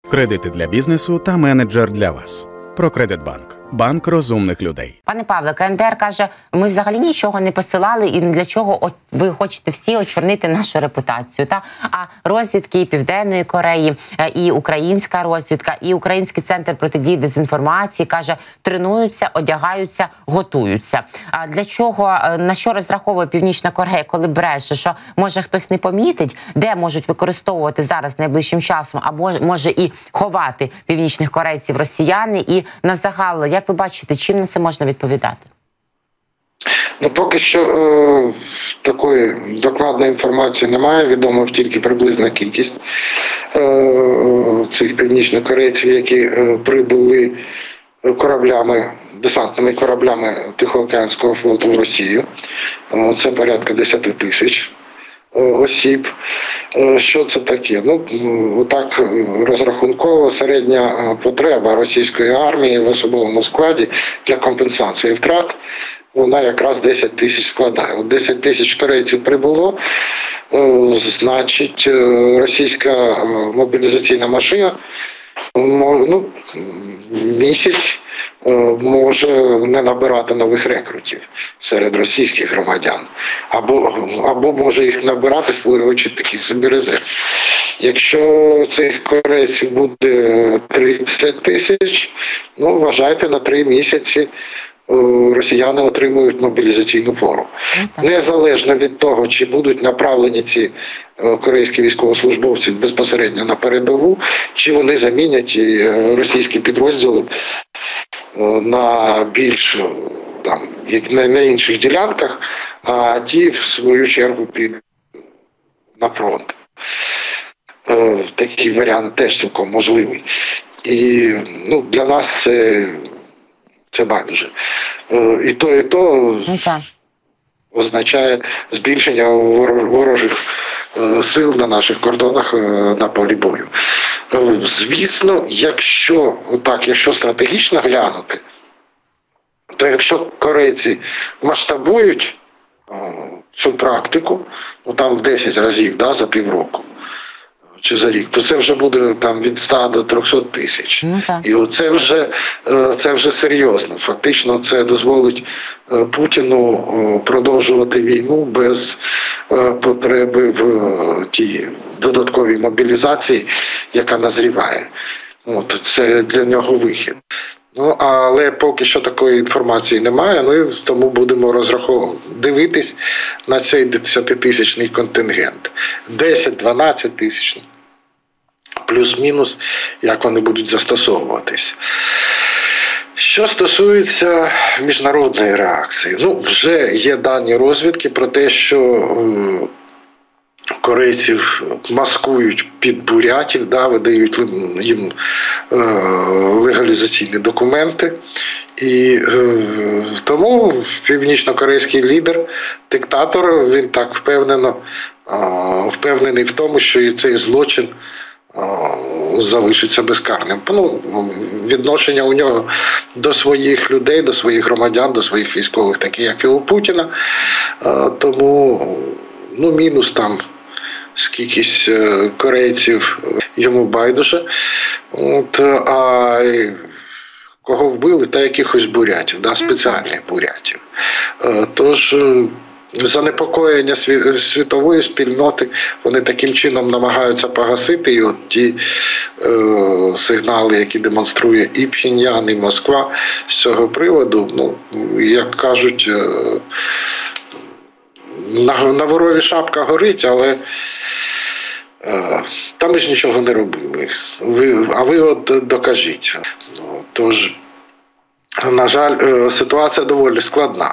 Кредити для бізнесу та менеджер для вас. Прокредитбанк. Банк розумних людей. Пане Павле, КНДР каже, ми взагалі нічого не посилали, і для чого ви хочете всі очорнити нашу репутацію. А розвідки і Південної Кореї, і українська розвідка, і Український центр протидії дезінформації, каже, тренуються, одягаються, готуються. А для чого, на що розраховує Північна Корея, коли бреше, що може хтось не помітить, де можуть використовувати зараз найближчим часом, або може і ховати північних корейців росіяни, і на загал, як ви бачите, чим на це можна відповідати? Ну, поки що такої докладної інформації немає, відомо тільки приблизна кількість цих північних корейців, які прибули кораблями, десантними кораблями Тихоокеанського флоту в Росію. Це порядка 10 тисяч осіб. Що це таке? Ну, так розрахунково середня потреба російської армії в особовому складі для компенсації втрат, вона якраз 10 тисяч складає. От 10 тисяч корейців прибуло, значить російська мобілізаційна машина місяць може не набирати нових рекрутів серед російських громадян. Або може їх набирати, створюючи такий собі резерв. Якщо цих корейців буде 30 тисяч, ну, вважайте, на 3 місяці росіяни отримують мобілізаційну фору. Незалежно від того, чи будуть направлені ці корейські військовослужбовці безпосередньо на передову, чи вони замінять російські підрозділи на більш на інших ділянках, а ті, в свою чергу, підуть на фронт. Такий варіант теж цілком можливий. І для нас це байдуже. І то означає збільшення ворожих сил на наших кордонах на полі бою. Звісно, якщо стратегічно глянути, то якщо корейці масштабують цю практику, там в 10 разів за півроку, чи за рік, то це вже буде від 100 до 300 тисяч. І це вже серйозно. Фактично це дозволить Путіну продовжувати війну без потреби в тій додатковій мобілізації, яка назріває. Це для нього вихід. Але поки що такої інформації немає, тому будемо дивитись на цей 10-тисячний контингент. 10-12 тисячний. Плюс-мінус, як вони будуть застосовуватись. Що стосується міжнародної реакції, вже є дані розвідки про те, що корейців маскують під бурятів, видають їм легалізаційні документи. І тому північно-корейський лідер, диктатор, він так впевнений в тому, що цей злочин залишиться безкарним. Відношення у нього до своїх людей, до своїх громадян, до своїх військових, такі як і у Путіна. Тому мінус скількись корейців йому байдуже. А кого вбили, та якихось бурятів, спеціальних бурятів. Тож занепокоєння світової спільноти вони таким чином намагаються погасити. І ті сигнали, які демонструє і Пхеньян, і Москва з цього приводу, як кажуть, на ворові шапка горить, але та ми ж нічого не робили. А ви докажіть. Тож, на жаль, ситуація доволі складна.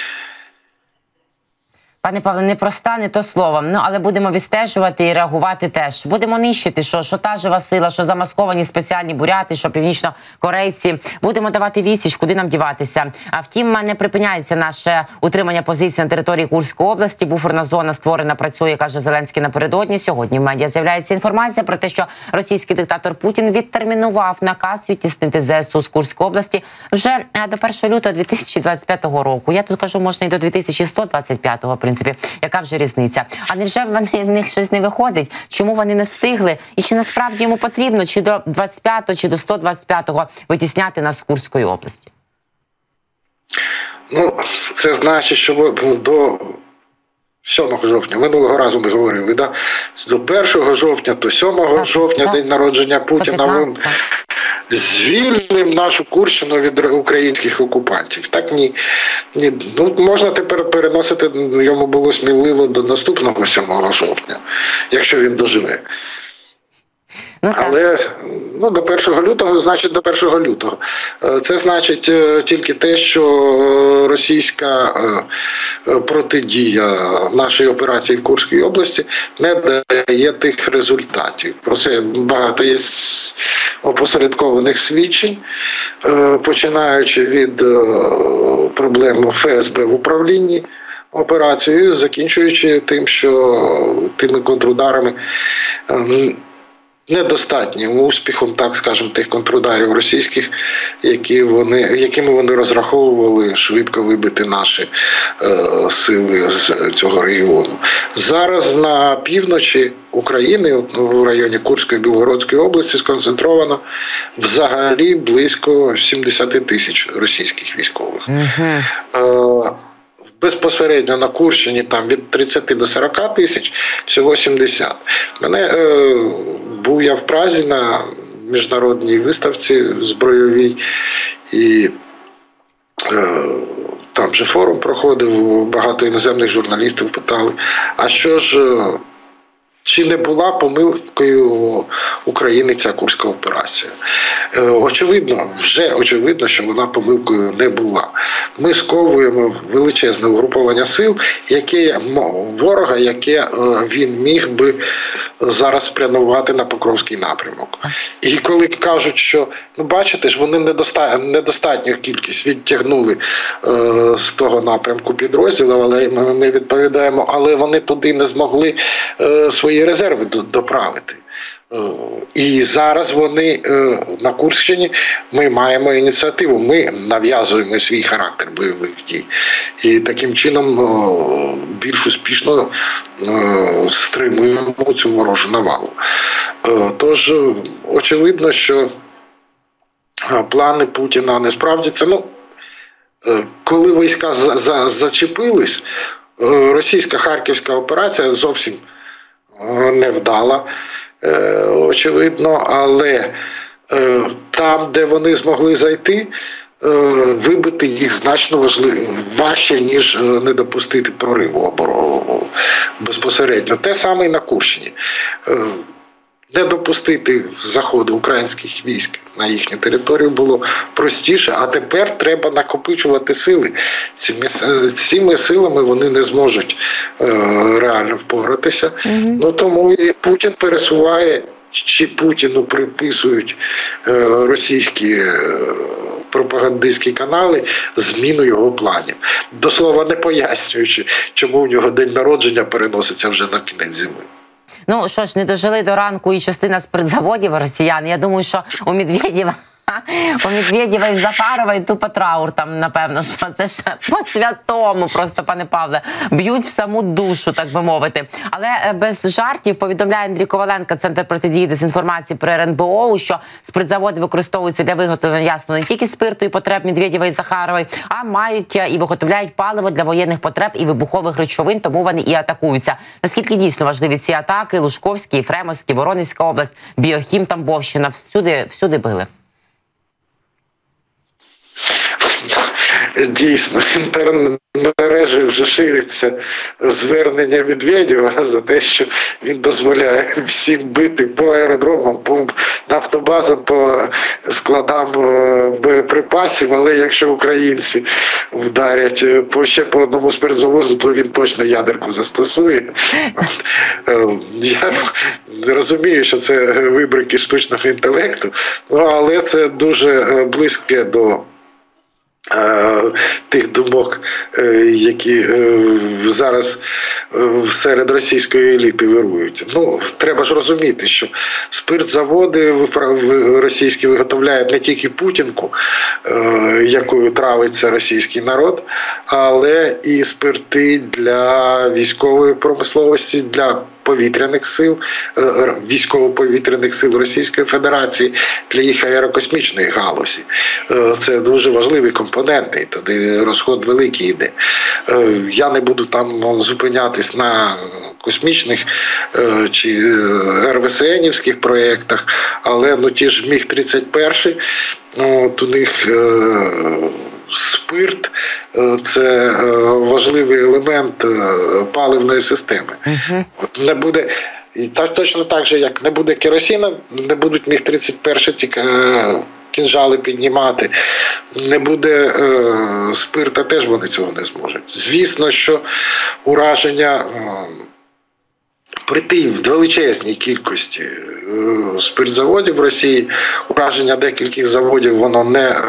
Пане Павле, непроста, не то слово. Але будемо відстежувати і реагувати теж. Будемо нищити, що та жива сила, що замасковані спеціальні буряти, що північно-корейці. Будемо давати відсіч, куди нам діватися. А втім, не припиняється наше утримання позицій на території Курської області. Буферна зона створена, працює, каже Зеленський напередодні. Сьогодні в медіа з'являється інформація про те, що російський диктатор Путін відтермінував наказ відтіснити ЗСУ з Курської області вже до 1 лютого 2025 року. Я тут кажу, можна і до 2125 в принципі. принципі. Яка вже різниця? А невже в них щось не виходить? Чому вони не встигли? І чи насправді йому потрібно, чи до 25-го, чи до 125-го витісняти нас з Курської області? Ну, це значить, що до 7 жовтня, минулого разу ми говорили, да? До 1 жовтня, до 7 жовтня, день народження Путіна, ми звільнимо нашу Курщину від українських окупантів. Так ні. Ну, можна тепер переносити, йому було сміливо до наступного 7 жовтня, якщо він доживе. Але до 1 лютого, значить до 1 лютого. Це значить тільки те, що російська протидія нашої операції в Курській області не дає тих результатів. Про це багато є опосередкованих свідчень, починаючи від проблем ФСБ в управлінні операцією, закінчуючи тим, що тими контрударами недостатнім успіхом, так скажемо, тих контрударів російських, якими вони розраховували швидко вибити наші сили з цього регіону. Зараз на півночі України, в районі Курської, Білгородської області, сконцентровано взагалі близько 70 тисяч російських військових. Безпосередньо на Курщині там від 30 до 40 тисяч, всього 70. Був я в Празі на міжнародній виставці збройовій, і там же форум проходив, багато іноземних журналістів питали, а що ж, чи не була помилкою України ця Курська операція? Вже очевидно, що вона помилкою не була. Ми сковуємо величезне угруповання сил, ворога, яке він міг би зараз спрямувати на Покровський напрямок. І коли кажуть, що, бачите ж, вони недостатню кількість відтягнули з того напрямку підрозділів, але ми відповідаємо, але вони туди не змогли свої резерви доправити. І зараз вони на Курщині, ми маємо ініціативу, ми нав'язуємо свій характер бойових дій. І таким чином більш успішно стримуємо цю ворожу навалу. Тож, очевидно, що плани Путіна не справдяться. Коли війська зачепились, російська Харківська операція зовсім невдала, очевидно, але там, де вони змогли зайти, вибити їх значно важче, ніж не допустити прориву оборони безпосередньо. Те саме і на Курщині. Не допустити заходу українських військ на їхню територію було простіше, а тепер треба накопичувати сили. Цими силами вони не зможуть реально впоратися. Тому і Путін пересуває, чи Путіну приписують російські пропагандистські канали зміну його планів. До слова, не пояснюючи, чому у нього день народження переноситься вже на кінець зими. Ну, що ж, не дожили до ранку і частина спиртзаводів росіян. Я думаю, що у Медведєва і в Захарова і тупо траур там, напевно, що це ж по-святому просто, пане Павле, б'ють в саму душу, так би мовити. Але без жартів повідомляє Андрій Коваленко, Центр протидії дезінформації при РНБО, що спиртзаводи використовуються для виготовлення, ясно, не тільки спирту і потреб Медведєва і Захарової, а мають і виготовляють паливо для воєнних потреб і вибухових речовин, тому вони і атакуються. Наскільки дійсно важливі ці атаки? Лужковський, Єфремовський, Воронезька область, Біохім, Тамбовщина, всюди били. Дійсно, в інтернет-мережі вже шириться звернення Медведєва за те, що він дозволяє всім бити по аеродромам, по нафтобазам, по складам боєприпасів, але якщо українці вдарять ще по одному спиртзаводу, то він точно ядерку застосує. Я розумію, що це вибрики штучного інтелекту, але це дуже близьке до тих думок, які зараз серед російської еліти вирують. Ну, треба ж розуміти, що спиртзаводи російські виготовляють не тільки путінку, якою травиться російський народ, але і спирти для військової промисловості, для повітряних сил, військово-повітряних сил Російської Федерації, для їх аерокосмічної галузі. Це дуже важливі компоненти, і тоді розход великий йде. Я не буду там зупинятись на космічних чи РВСНівських проєктах, але ті ж МіГ-31, у них спирт – це важливий елемент паливної системи. От не буде, і точно так же, як не буде керосина, не будуть МіГ-31 ті кінжали піднімати, не буде спирта, теж вони цього не зможуть. Звісно, що ураження при тій величезній кількості спиртзаводів в Росії, ураження декількох заводів, воно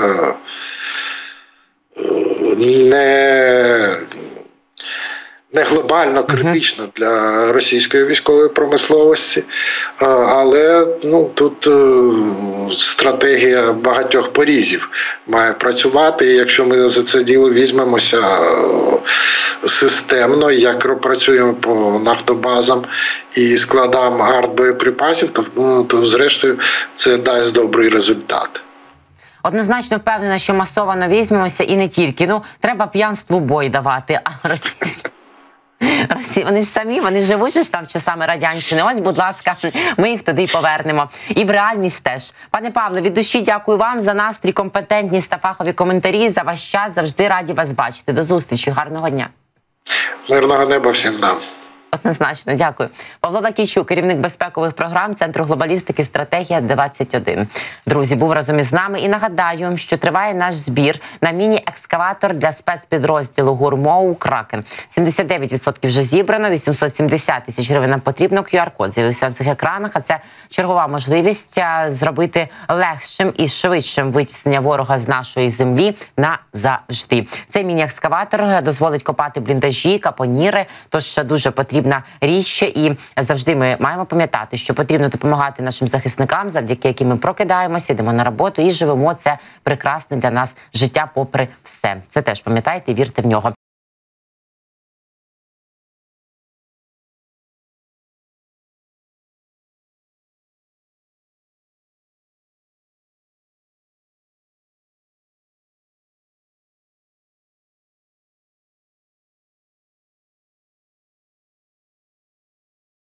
не глобально критично для російської військової промисловості, але тут стратегія багатьох порізів має працювати. І якщо ми за це діло візьмемося системно, як працюємо по нафтобазам і складам артбоєприпасів, то зрештою це дасть добрий результат. Однозначно впевнена, що масово візьмемося і не тільки. Треба п'янству бой давати, а російські... Вони ж самі, вони живуть ж там часами радянщини. Ось, будь ласка, ми їх туди й повернемо. І в реальність теж. Пане Павле, від душі дякую вам за настрій, компетентність та фахові коментарі, за ваш час. Завжди раді вас бачити. До зустрічі. Гарного дня. Мирного неба всім нам. Однозначно, дякую. Павло Лакійчук, керівник безпекових програм Центру глобалістики «Стратегія-21». Друзі, був разом із нами. І нагадаю, що триває наш збір на міні-екскаватор для спецпідрозділу ГУР-МОУ «Кракен». 79% вже зібрано, 870 тисяч гривень нам потрібно. QR-код з'явився на цих екранах, а це чергова можливість зробити легшим і швидшим витіснення ворога з нашої землі назавжди. Цей міні-екскаватор дозволить копати бліндажі, капоніри, тож дуже потрібна річ, і завжди ми маємо пам'ятати, що потрібно допомагати нашим захисникам, завдяки яким ми прокидаємося, йдемо на роботу і живемо це прекрасне для нас життя попри все. Це теж пам'ятайте, вірте в нього.